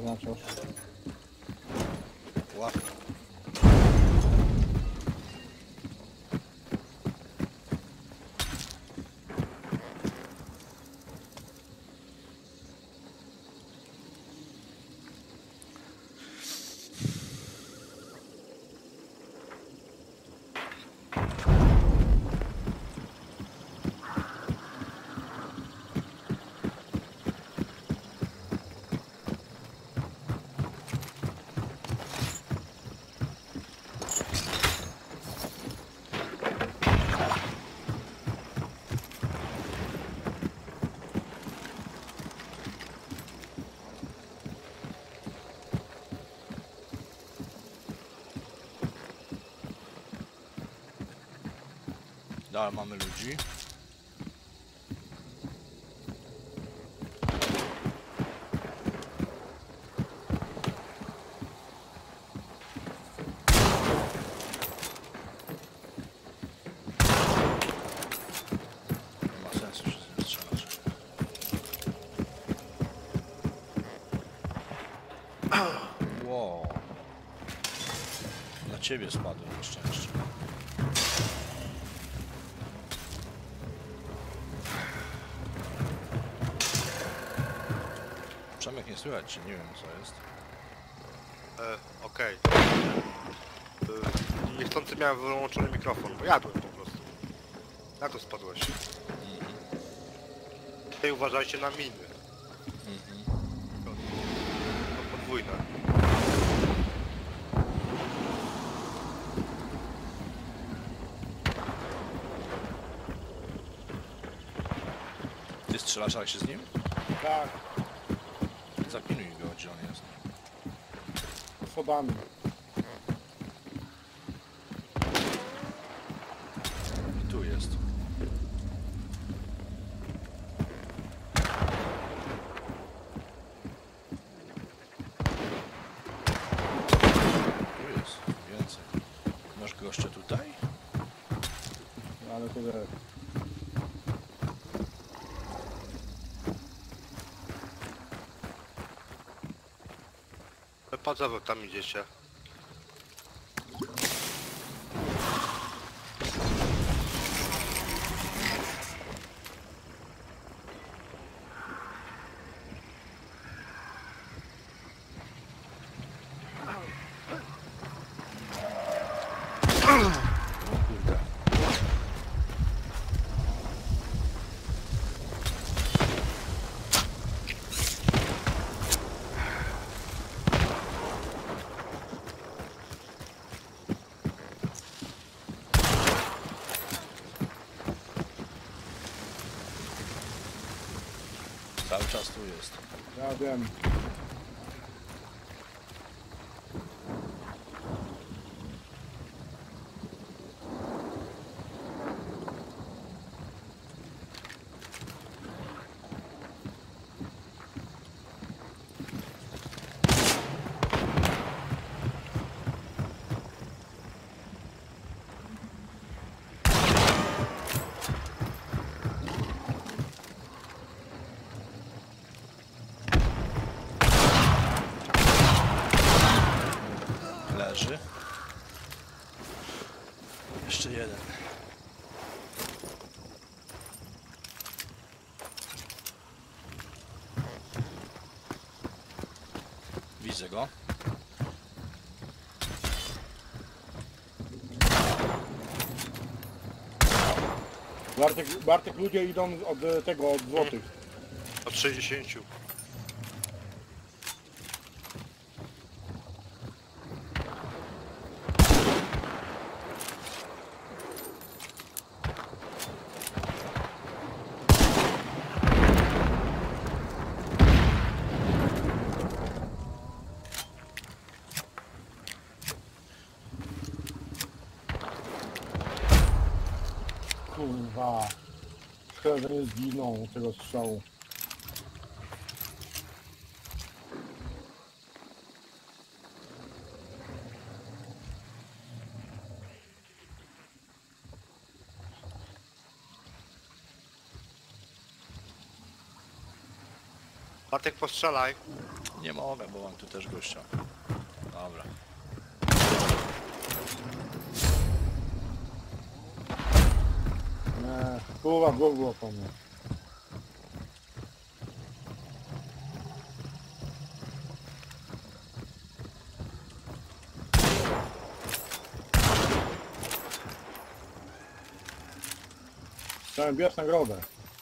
zaznaczasz? Łapka. Dalej mamy ludzi. Nie ma sensu się z nim strzelać. Wow. Na ciebie spadłem na szczęście. Przemek nie słychać, czy nie wiem co jest. Okej. Niechcący miałem wyłączony mikrofon, bo jadłem po prostu. Na to spadłeś. Tutaj uważajcie na miny. To podwójne. Ty strzelasz jak się z nim? Tak, Zapinuj go, gdzie on jest. schodami. I tu jest. Tu jest więcej. Masz gościa tutaj? Ale tyle. Po co wy tam idziecie? O kurde. Cały czas tu jest. Ja wiem. Leży. Jeszcze jeden. Widzę go. Bartek, ludzie idą od tego, od złotych. Od 60. Kurwa. Szkoda, że nie zginął z tego strzału. Bartek, postrzelaj. Nie mogę, bo mam tu też gościa. Dobra. Nie, połowa dwóch było po mnie. Chciałem bierz nagrodę.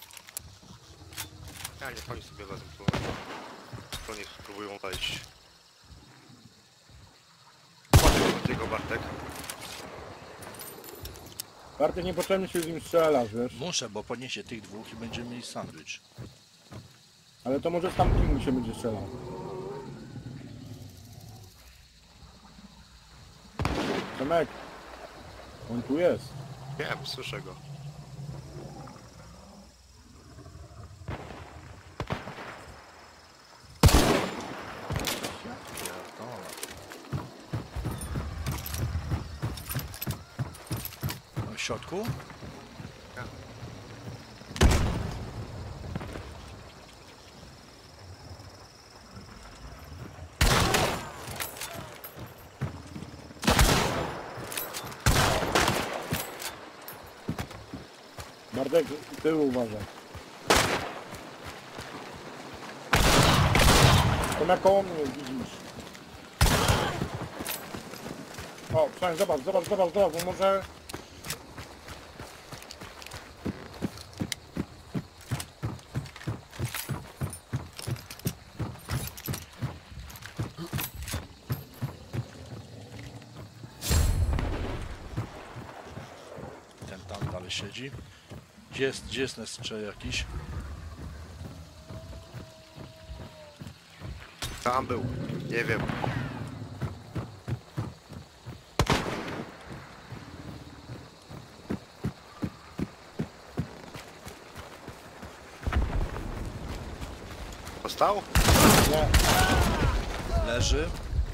Ja nie, pani sobie wezmę tu. To niech spróbują wejść. Chodź do tego, Bartek. Bartek, niepotrzebnie się z nim strzelasz, wiesz? Muszę, bo podniesie tych dwóch i będziemy mieli sandwich. Ale to może z tamtym się będzie strzelał. Tomek, on tu jest. Wiem, słyszę go. Pierdolę. No w środku? Bartek, tył uważaj. Tomek koło mnie jest, widzisz. O, przynajmniej zobacz, bo może... Ten tam dalej siedzi. Gdzie jest jeszcze jakiś? Tam był. Nie wiem. Dostał? Nie, Leży.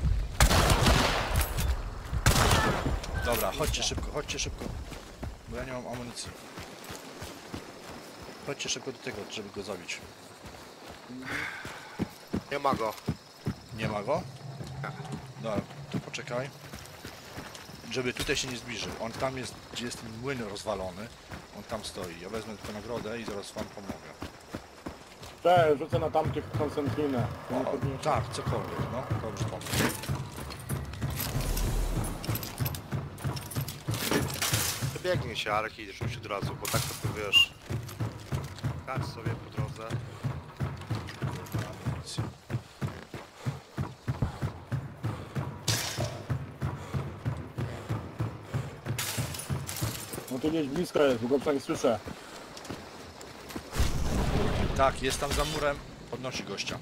Dobra, chodźcie szybko. Bo ja nie mam amunicji. Chodźcie szybko do tego, żeby go zabić. Nie ma go. Nie ma go? Nie. Dobra, to poczekaj. Żeby tutaj się nie zbliżył. On tam jest, gdzie jest ten młyn rozwalony. On tam stoi. Ja wezmę tylko nagrodę i zaraz wam pomogę. cześć, rzucę na tamtych koncentrinę. To nie O, podniesie. tak, cokolwiek, no. Dobrze pomogę. Biegnij się, Arek, i rzuć od razu, bo tak to wiesz. Kacz sobie po drodze. Amunicji. No tu gdzieś blisko jest, bo go przynajmniej słyszę. Tak, jest tam za murem. Podnosi gościa.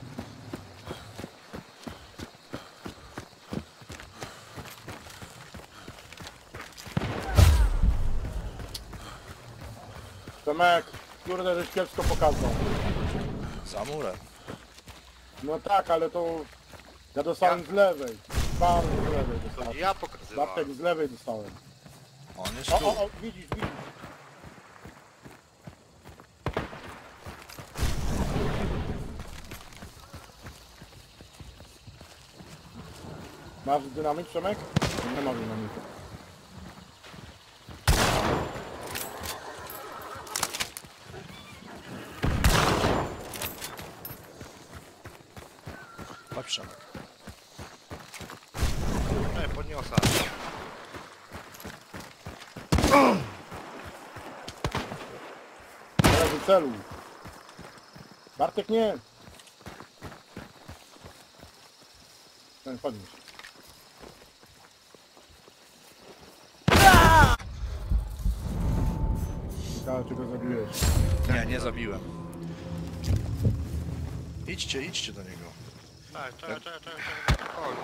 Tomek, kurde, żeś kiepsko pokazał. Za murem. No tak, ale to... Ja dostałem z lewej. Bardzo z lewej To dostałem. nie ja pokazywałem. Bartek, z lewej dostałem. On jest O, tu. o, widzisz. Masz dynamit, Przemek? Nie ma dynamitu. Chodź, Przemek. Nie, podniosę. Teraz celuj. Bartek, nie! Ten podnieś. Ciekawe, czy go zabiłeś. Nie zabiłem. Idźcie do niego. Tak, czekaj. Spokojnie.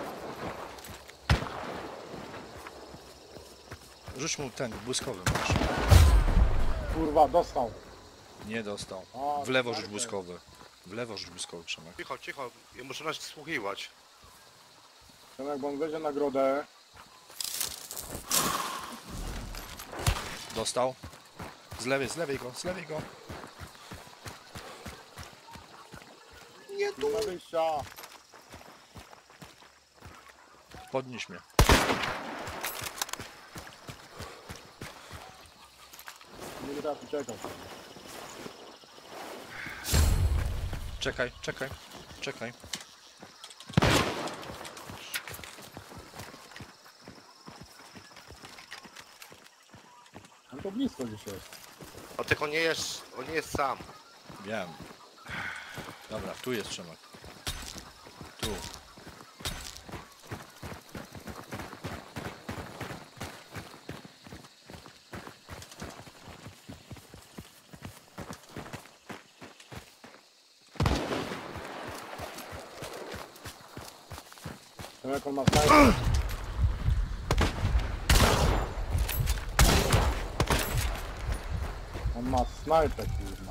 Rzuć mu ten, błyskowy masz. Kurwa, dostał. Nie dostał. A, W lewo rzuć Bartek. błyskowy. W lewo rzuć błyskowy, Przemek. Cicho. Ja muszę nas słuchiwać. Przemek, bo on weźmie nagrodę. Dostał. Z lewej go. Nie ma wyjścia. podnieś mnie. Nie da tu czekać. Czekaj, czekaj, czekaj. On to blisko gdzieś jest. O, tylko on nie jest sam. Wiem. Dobra, tu jest Szymek. Tu. To jak on ma snajper. On ma snajper, kurwa.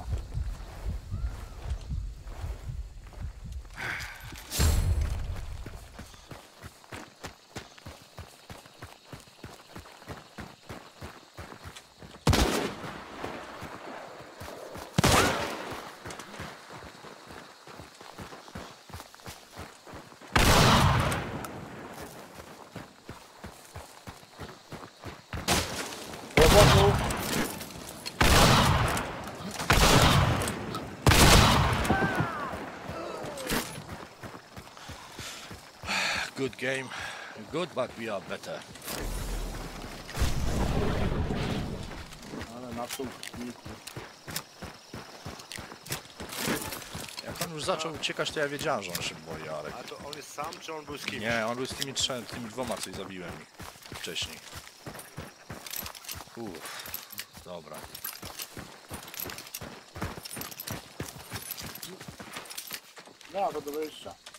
Do boku. Good game. Good, but we are better. Ale na tu. Jak on już zaczął uciekać, to ja wiedziałem, że on się boi, Arek. A to on jest sam, czy on był z kimś? Nie, on był z tymi dwoma, co zabiłem ich wcześniej. Uff, dobra. No, to do wyjścia.